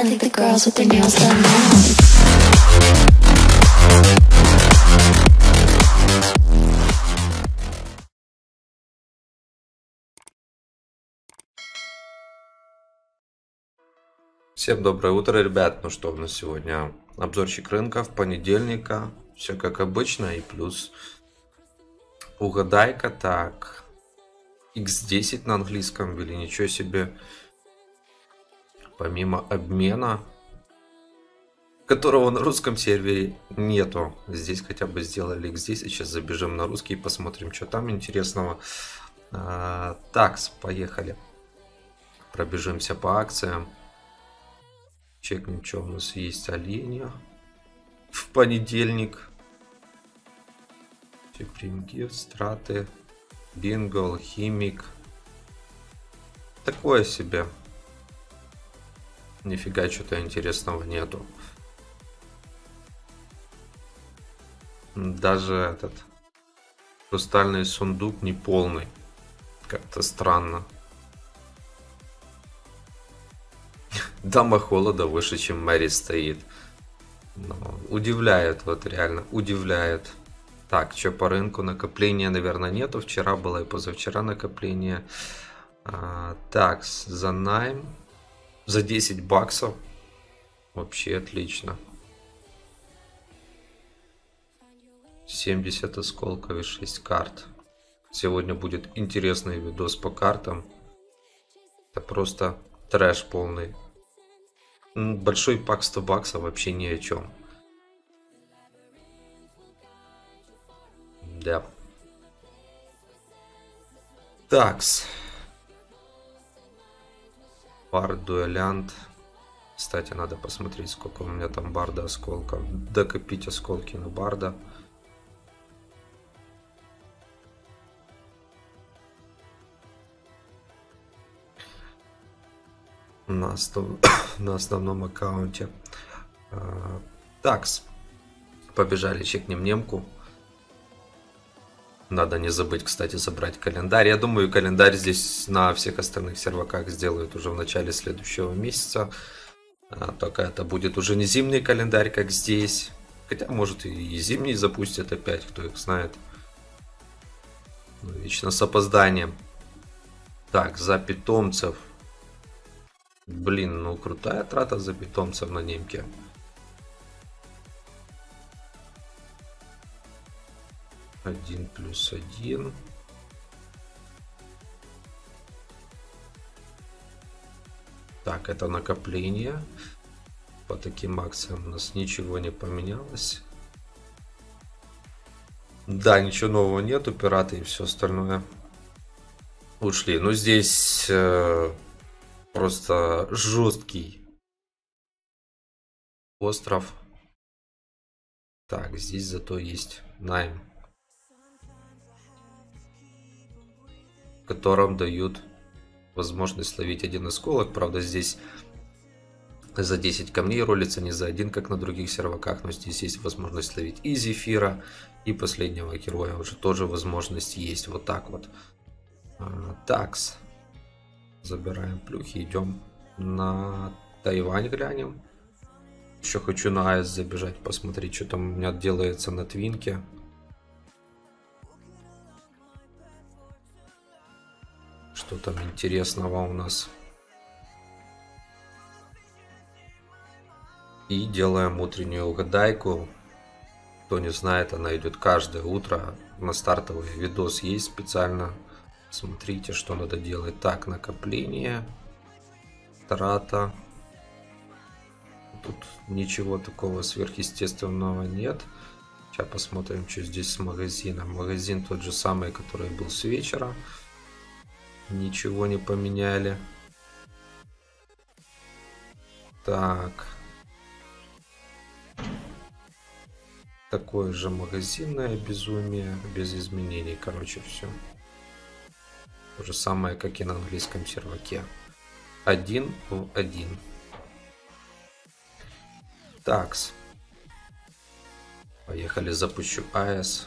I think the girls with their nails done now. Всем доброе утро, ребят. Ну что, у нас сегодня обзорчик рынка в понедельника. Все как обычно. И плюс угадайка. Так, X10 на английском ввели. Ничего себе. Помимо обмена, которого на русском сервере нету. Здесь хотя бы сделали X10. Сейчас забежим на русский и посмотрим, что там интересного. Такс, поехали. Пробежимся по акциям. Чекнем, что у нас есть. Оленя в понедельник. Supreme Gift, страты, бинго, алхимик. Такое себе. Нифига, что-то интересного нету. Даже этот хрустальный сундук не полный. Как-то странно. Дама холода выше, чем Мэри стоит. Но удивляет, вот реально удивляет. Так, что по рынку? Накопления, наверное, нету. Вчера было и позавчера накопление. Так, за найм. За 10 баксов. Вообще отлично. 70 осколков и 6 карт. Сегодня будет интересный видос по картам. Это просто трэш полный. Большой пак 100 баксов вообще ни о чем. Да. Такс. Бард, дуэлянт. Кстати, надо посмотреть, сколько у меня там барда осколков. Докопить осколки на барда. На основном аккаунте. Такс. Побежали, чекнем немку. Надо не забыть, кстати, забрать календарь. Я думаю, календарь здесь на всех остальных серваках сделают уже в начале следующего месяца. Только это будет уже не зимний календарь, как здесь. Хотя, может, и зимний запустят опять, кто их знает. Но вечно с опозданием. Так, за питомцев. Блин, ну крутая трата за питомцев на немке. Один плюс один. Так, это накопление. По таким акциям у нас ничего не поменялось. Да, ничего нового нету. Пираты и все остальное ушли. Но здесь просто жесткий остров. Так, здесь зато есть найм, в котором дают возможность словить один осколок. Правда, здесь за 10 камней ролится, не за один, как на других серваках. Но здесь есть возможность словить и зефира, и последнего героя. Уже тоже возможность есть. Вот так вот. Такс. Забираем плюхи. Идем на Тайвань, глянем. Еще хочу на АЭС забежать, посмотреть, что там у меня делается на твинке. Что там интересного у нас. И делаем утреннюю угадайку. Кто не знает, она идет каждое утро. На стартовый видос есть специально. Смотрите, что надо делать. Так, накопление. Трата. Тут ничего такого сверхъестественного нет. Сейчас посмотрим, что здесь с магазином. Магазин тот же самый, который был с вечера. Ничего не поменяли. Так. Такое же магазинное безумие. Без изменений. Короче, все. То же самое, как и на английском серваке. 1 в 1. Такс. Поехали, запущу АЭС.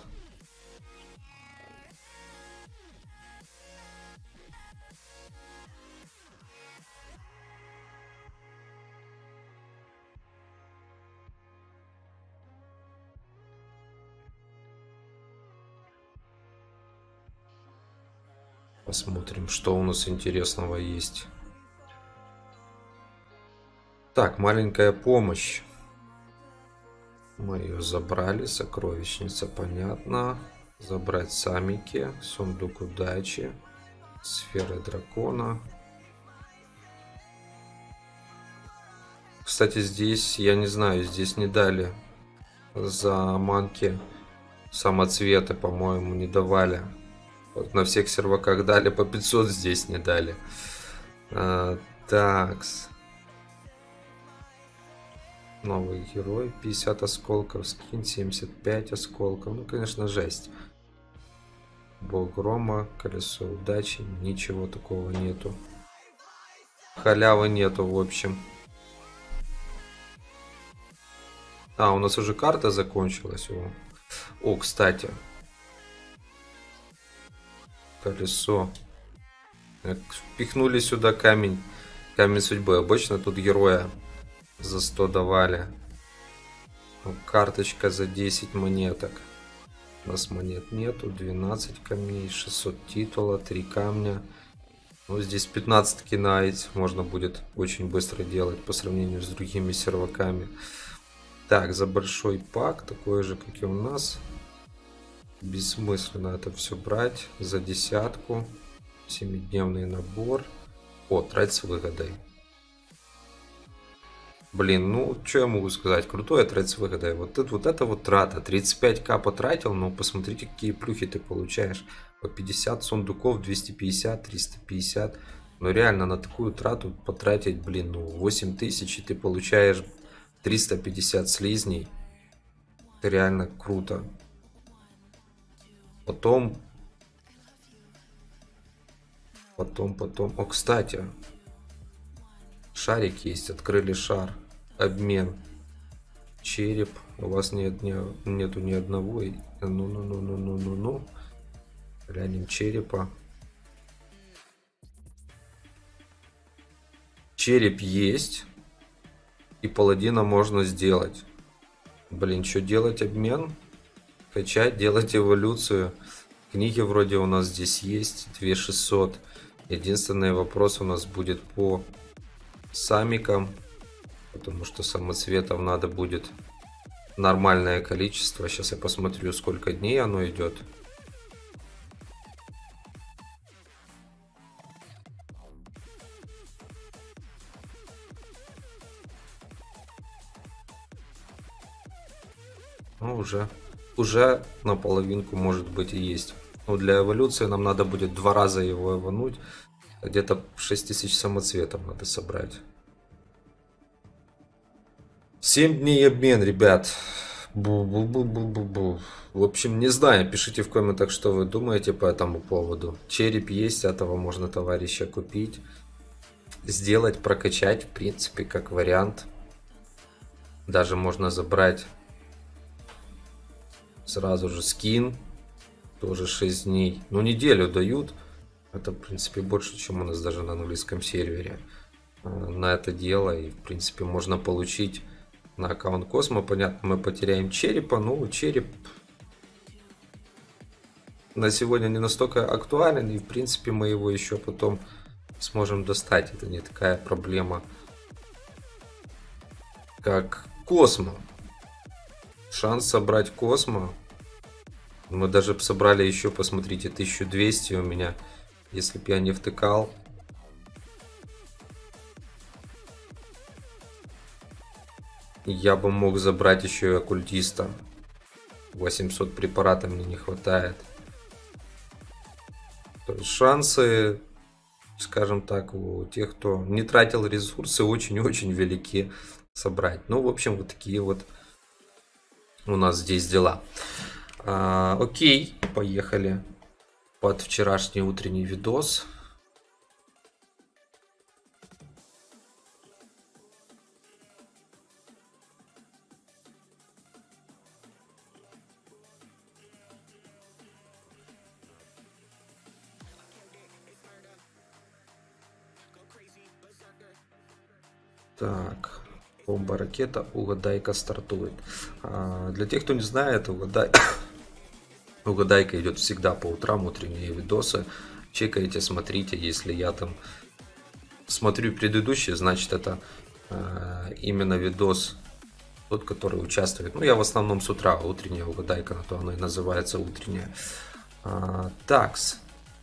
Посмотрим, что у нас интересного есть. Так, маленькая помощь. Мы ее забрали. Сокровищница, понятно. Забрать самики. Сундук удачи. Сферы дракона. Кстати, здесь, я не знаю, здесь не дали за манки самоцветы, по-моему, не давали. Вот на всех серваках дали по 500, здесь не дали. Такс. Новый герой. 50 осколков. Скин 75 осколков. Ну, конечно, жесть. Бог грома. Колесо удачи. Ничего такого нету. Халявы нету, в общем. А, у нас уже карта закончилась. О, кстати. Колесо. Впихнули сюда камень. Камень судьбы. Обычно тут героя за 100 давали. Карточка за 10 монеток. У нас монет нету. 12 камней. 600 титула. 3 камня. Ну, здесь 15 кинаить. Можно будет очень быстро делать по сравнению с другими серваками. Так, за большой пак. Такой же, как и у нас. Бессмысленно это все брать. За десятку. 7-дневный набор. О, трать с выгодой. Блин, ну, что я могу сказать? Крутое трать с выгодой. Вот это вот трата. 35к потратил, но посмотрите, какие плюхи ты получаешь. По 50 сундуков, 250, 350. Но реально на такую трату потратить, блин, ну, 8000, и ты получаешь 350 слизней. Это реально круто. Потом. О, кстати. Шарик есть, открыли шар. Обмен. Череп. У вас нету ни одного. Ну. Глянем черепа. Череп есть. И паладина можно сделать. Блин, что делать обмен? Качать, делать эволюцию. Книги вроде у нас здесь есть. 2600. Единственный вопрос у нас будет по самикам. Потому что самоцветов надо будет нормальное количество. Сейчас я посмотрю, сколько дней оно идет. Ну, уже наполовинку, может быть, и есть. Но для эволюции нам надо будет 2 раза его эвануть. Где-то 6000 самоцветов надо собрать. 7 дней обмен, ребят. В общем, не знаю, пишите в комментах, что вы думаете по этому поводу. Череп есть, этого можно товарища купить. Сделать, прокачать, в принципе, как вариант. Даже можно забрать сразу же скин. Тоже 6 дней. Ну, неделю дают. Это, в принципе, больше, чем у нас даже на английском сервере. На это дело. И, в принципе, можно получить на аккаунт Космо. Понятно, мы потеряем черепа. Ну, череп на сегодня не настолько актуален. И, в принципе, мы его еще потом сможем достать. Это не такая проблема, как Космо. Шанс собрать Космо. Мы даже собрали еще, посмотрите, 1200 у меня. Если бы я не втыкал. Я бы мог забрать еще и оккультиста. 800 препаратов мне не хватает. То есть шансы, скажем так, у тех, кто не тратил ресурсы, очень-очень велики собрать. Ну, в общем, вот такие вот у нас здесь дела. Окей, поехали под вчерашний утренний видос. Так, бомба, ракета, угадайка стартует. Для тех, кто не знает, угадайка идет всегда по утрам, утренние видосы. чекайте, смотрите. Если я там смотрю предыдущий, значит это именно видос тот, который участвует. Ну, я в основном с утра, утренняя угадайка, на то оно и называется утренняя. Такс.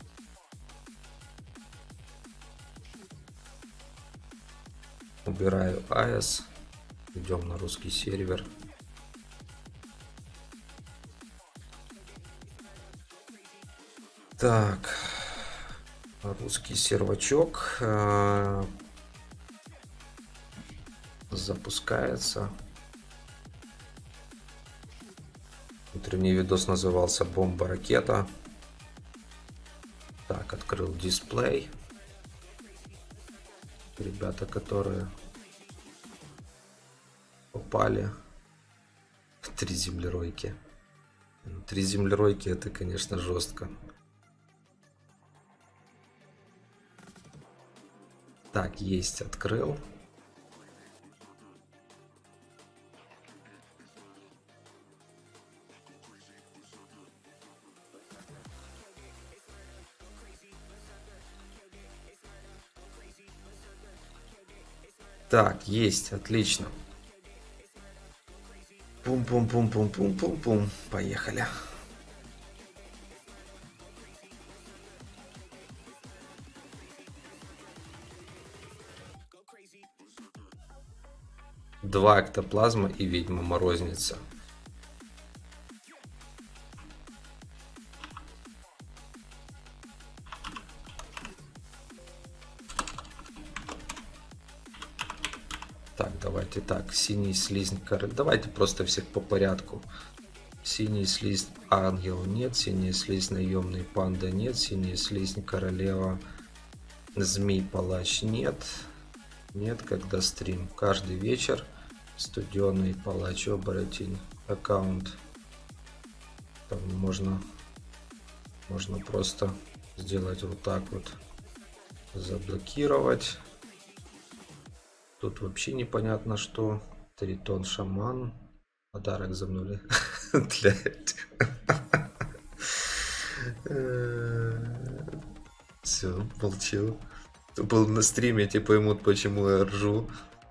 Убираю AES. Идем на русский сервер. Так. Русский сервачок. Запускается. Утренний видос назывался «Бомба-ракета». Так, открыл дисплей. Ребята, которые попали в 3 землеройки. 3 землеройки — это, конечно, жестко. Так, есть, открыл. Так, есть, отлично. Пум-пум-пум-пум-пум-пум-пум. Поехали. Два эктоплазма и ведьма-морозница. Так, давайте так. Синий слизень король. Давайте просто всех по порядку. Синий слизень ангел нет. Синий слизень наемный панда нет. Синий слизень королева змей палач нет. Нет, когда стрим. Каждый вечер. Студеный палач оборотень. Аккаунт. Там можно просто сделать вот так вот. Заблокировать. Тут вообще непонятно что. Тритон шаман. Подарок за нули. Все, молчу. Был на стриме, те поймут, почему я ржу.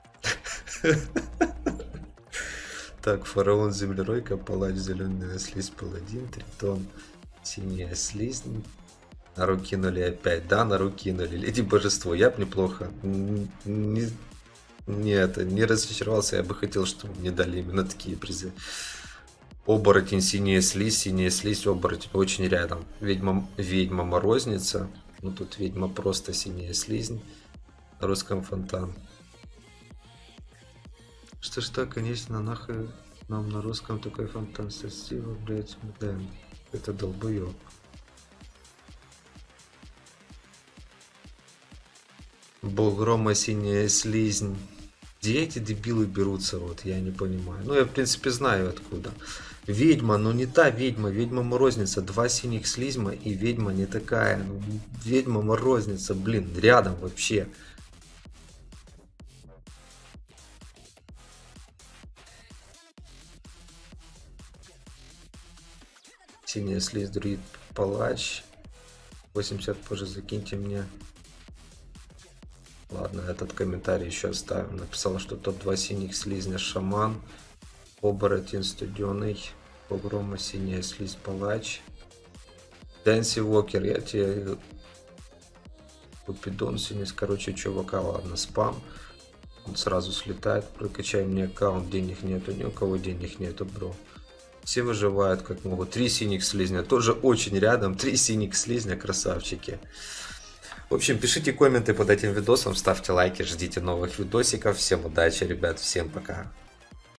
Так, фараон землеройка, палач зеленая слизь, паладин, тритон, синяя слизь. На руки кинули опять, да, на руки кинули. Леди божество, я б неплохо. Не разочаровался, я бы хотел, чтобы мне дали именно такие призы. Оборотень, синяя слизь, оборотень очень рядом. Ведьма морозница. Ну тут ведьма просто синяя слизь. На русском фонтан. Что, конечно, нахуй нам на русском такой фонтан статива, блять, да. Это долбоёб. Бог грома, синяя слизнь. Где эти дебилы берутся, вот, я не понимаю. Ну, я, в принципе, знаю откуда. Ведьма, но не та ведьма. Ведьма-морозница. 2 синих слизма и ведьма не такая. Ведьма-морозница, блин, рядом вообще. Синяя слизь, друид, палач. 80 позже закиньте мне. Ладно, этот комментарий еще оставим. Написал, что топ-2 синих слизня шаман. Оборотень студеный. Погрома, синяя слизь, палач. Дэнси Уокер, я тебе... Купидон, синий, короче, чувака, ладно, спам. Он сразу слетает. Прокачай мне аккаунт, денег нету, ни у кого денег нету, бро. Все выживают как могут. 3 синих слизня, тоже очень рядом. 3 синих слизня, красавчики. В общем, пишите комменты под этим видосом, ставьте лайки, ждите новых видосиков. Всем удачи, ребят, всем пока.